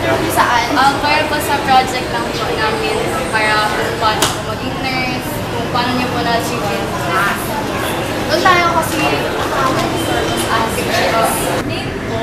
Saan? Para po sa project lang po namin para kung paano po maging nurse, kung paano niyo po na-achieve yung class. Doon tayo kasi Name po?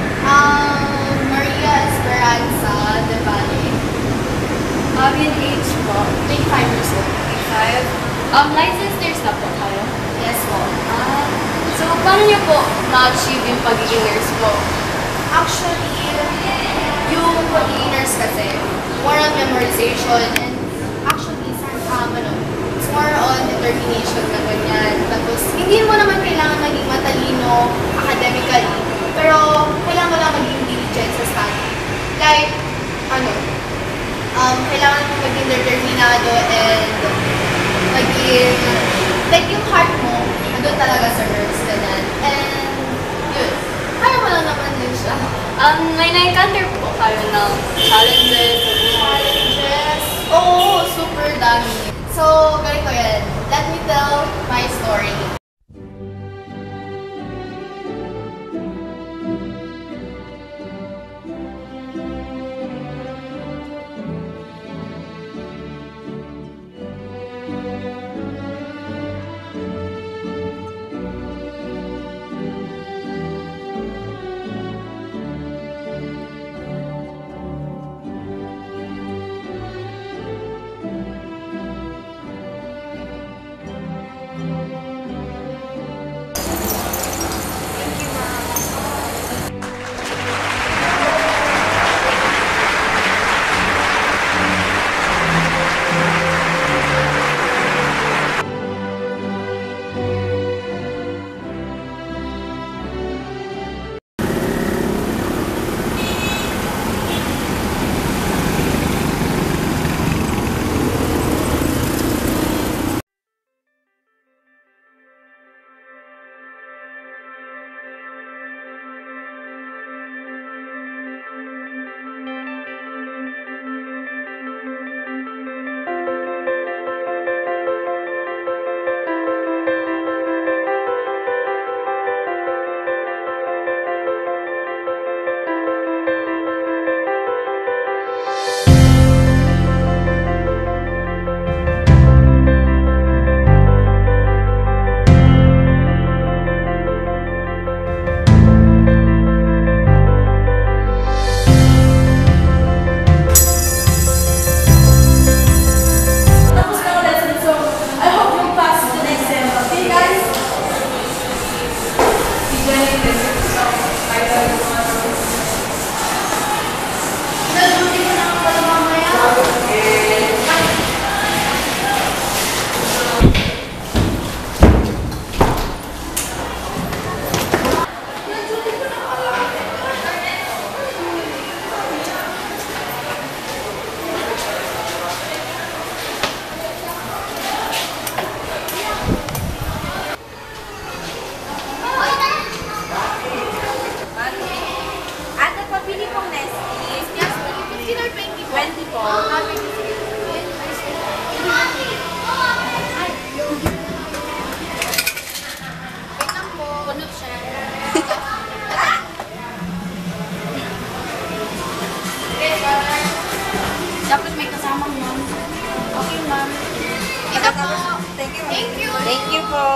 Maria Esperanza, de Valle. Yung age po? 25 years old. 25. Licensed nurse na po kayo? Yes po. So, paano niyo po na-achieve yung pagiging nurse po? Actually, yung pagiging nurse kasi, more on memorization and actually, it's more on determination na ganyan. Tapos, hindi mo naman kailangan maging matalino academically, pero kailangan mo lang maging diligent sa study. Like, kailangan mo maging determinado and maging, like yung heart mo, andun talaga sa nurse, ganyan. And, yun, kaya mo lang naman din siya. May na-encounter po kayo ng challenges? Challenges? Oo, super dami. So, ganito yan. Let me tell my story. Dapat may kasamang ma'am. Okay, ma'am. Ito po. Thank you. Thank you. Thank you po.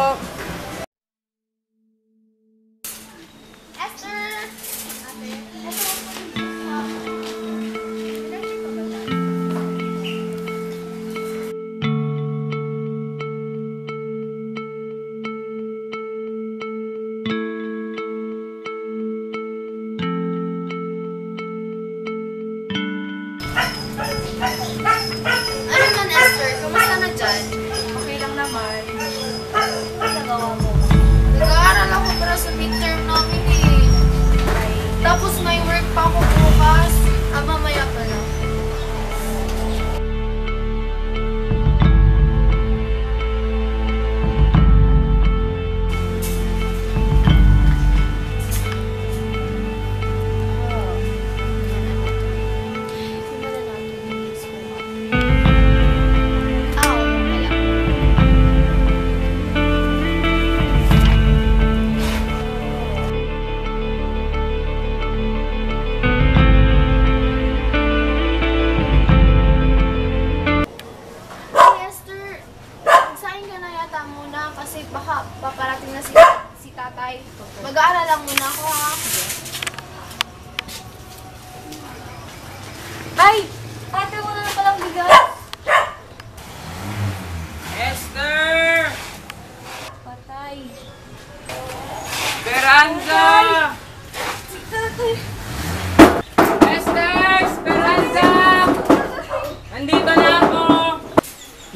Esther! Ano man, Esther? Kumusta na dyan? Okay lang naman. Ano nagawa mo? Nag-aaral ako para sa midterm namin eh. Tapos may work pa ako bukas. Mamaya pa lang.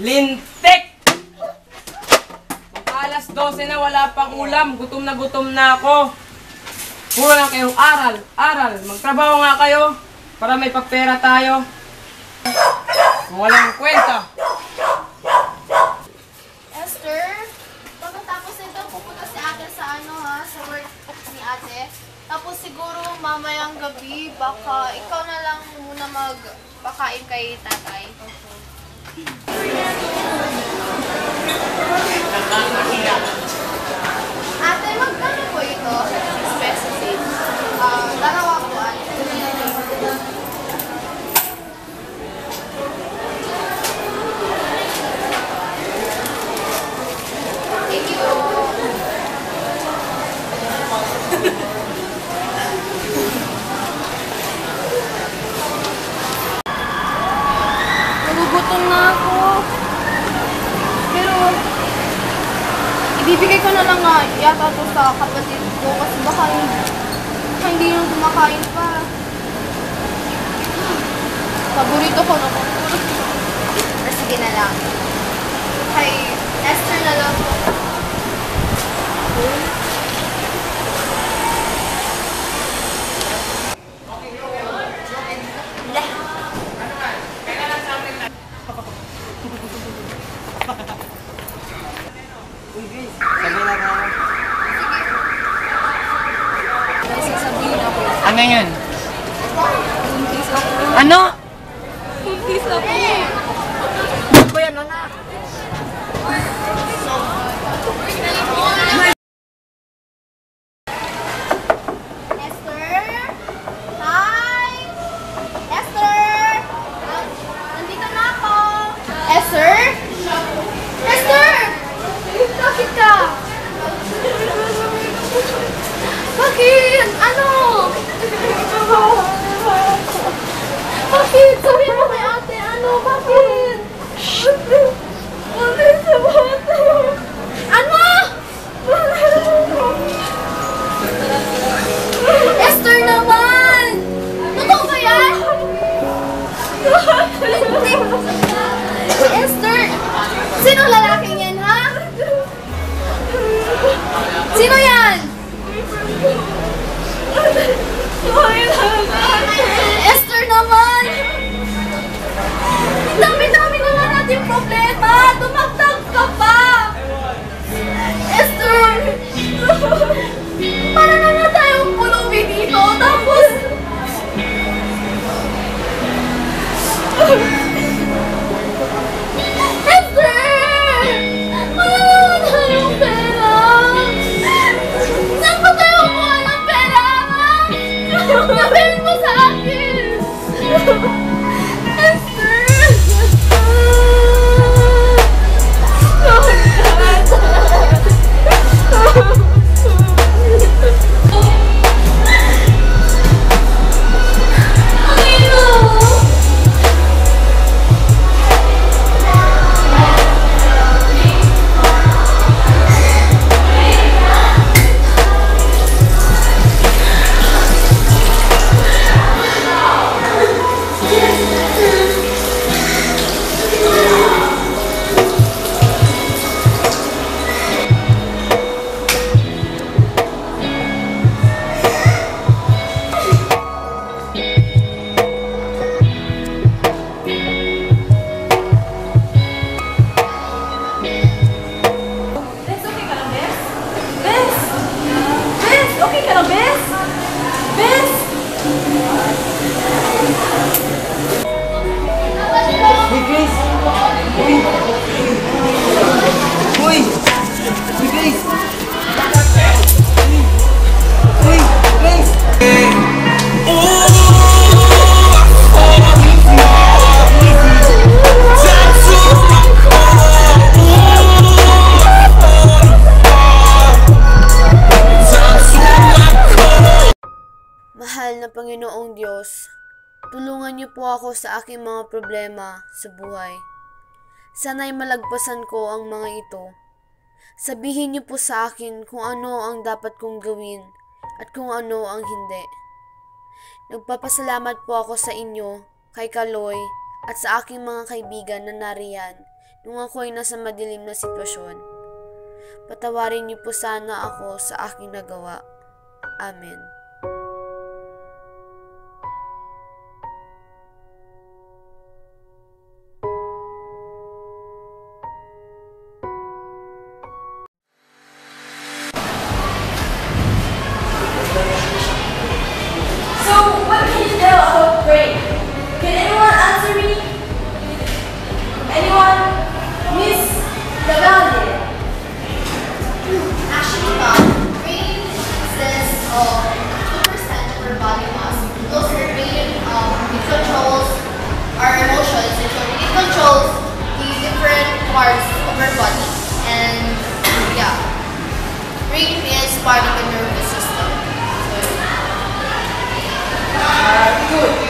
Lintik! Alas 12 na, wala pang ulam. Gutom na ako. Puro lang kayong aral. Magtrabaho nga kayo para may pagpera tayo. Kung walang kwenta. Esther, pagkatapos nito, pupunta si ate sa sa work ni ate. Tapos siguro mamayang gabi, baka ikaw na lang muna magpakain kay tatay. Ate, magkano po ito? 6 pesos eh. Dalawa po, ate. Thank you. Nagugutom na ako. Pero, Ibibigay ko na lang nga yata to sa kapatid ko kasi baka hindi yung kumakain pa. Paborito ko na sige na lang. Kay Esther na lang po. may sasabihin ako. Ano yun? Buntis ako. Ano? Buntis ako. Ano ba yan, anak? Esther? Hi! Esther! Nandito na ako! Esther? Esther! Bakit ka? Bakit? Ano? Bakit? Sabihin mo kay ate, ano? Bakit? Bakit sa bata? Ano? Esther naman! Totoo ba yan? Esther! Sinong lalaking yan, ha? Sino yan? Esther naman! Ang dami-dami naman natin problema! Tumagtag ka pa! Esther! Para na nga tayong pulubi dito, tapos... Esther! Wala naman tayong pera! Saan ba tayo kuha ng pera, ha? Sabihin mo sa akin! Esther! Mahal na Panginoong Diyos, tulungan niyo po ako sa aking mga problema sa buhay. Sana'y malagpasan ko ang mga ito. Sabihin niyo po sa akin kung ano ang dapat kong gawin at kung ano ang hindi. Nagpapasalamat po ako sa inyo, kay Kaloy, at sa aking mga kaibigan na nariyan nung ako'y nasa madilim na sitwasyon. Patawarin niyo po sana ako sa aking nagawa. Amen. So, what can you tell about praying? Can anyone answer me? Anyone? Miss Gavali? Actually, brain consists of 2% of our body mass. Those are brain, it controls our emotions. It controls the different parts of our body. And yeah, brain is part of the nervous system. Good.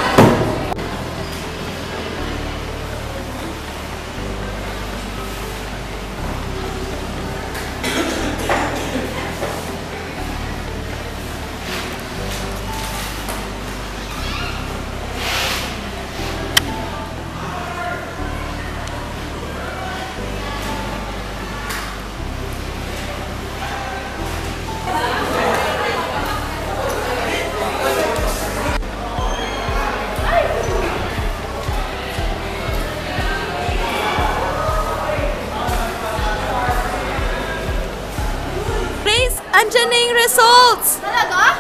Andyan na yung results! Talaga?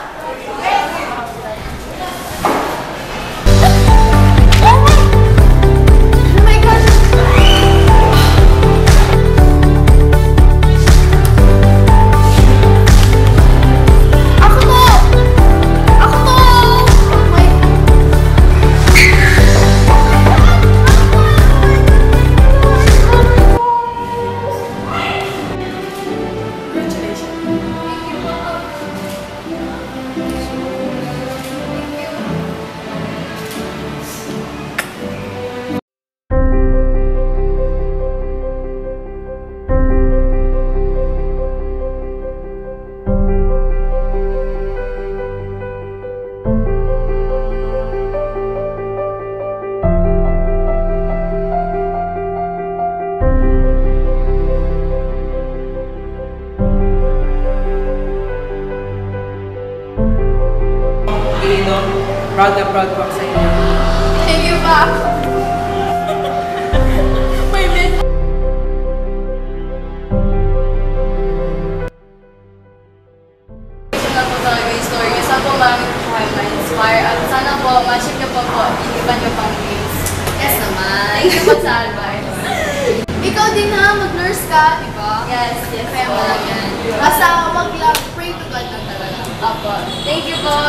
Oh my God! Ako to! Ako to! Oh my... Dito, proud na proud po ako sa inyo. Thank you, Pa! May men... Ito na po talaga yung story. Sana po marami po kayo ma-inspire at sana po ma-check niyo po yung iba niyo pang games. Yes naman. Thank you po sa advice. Ikaw din ha, mag-nurse ka, di ba? Yes, yes Kaya mo po. lang yan. Basta wag lang, pray to God lang talaga. Apo. Thank you po.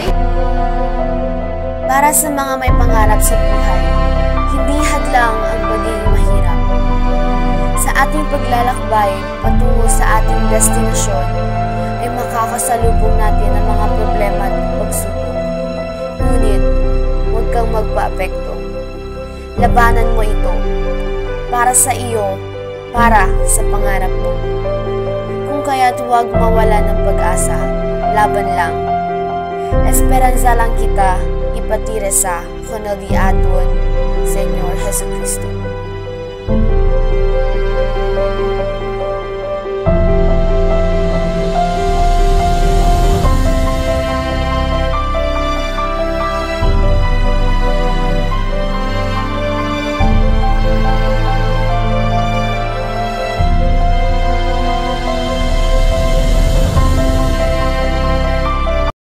Para sa mga may pangarap sa buhay, hindi hadlang ang pagiging mahirap. Sa ating paglalakbay patungo sa ating destinasyon, ay makakasalubong natin ang mga problema at pagsubok. Ngunit, huwag kang magpa-apekto. Labanan mo ito. Para sa iyo, para sa pangarap mo. Kung kaya't huwag mawala ng pag-asa, laban lang. Esperanza lang kita, ipatire sa konaliaton, Senyor Jesucristo.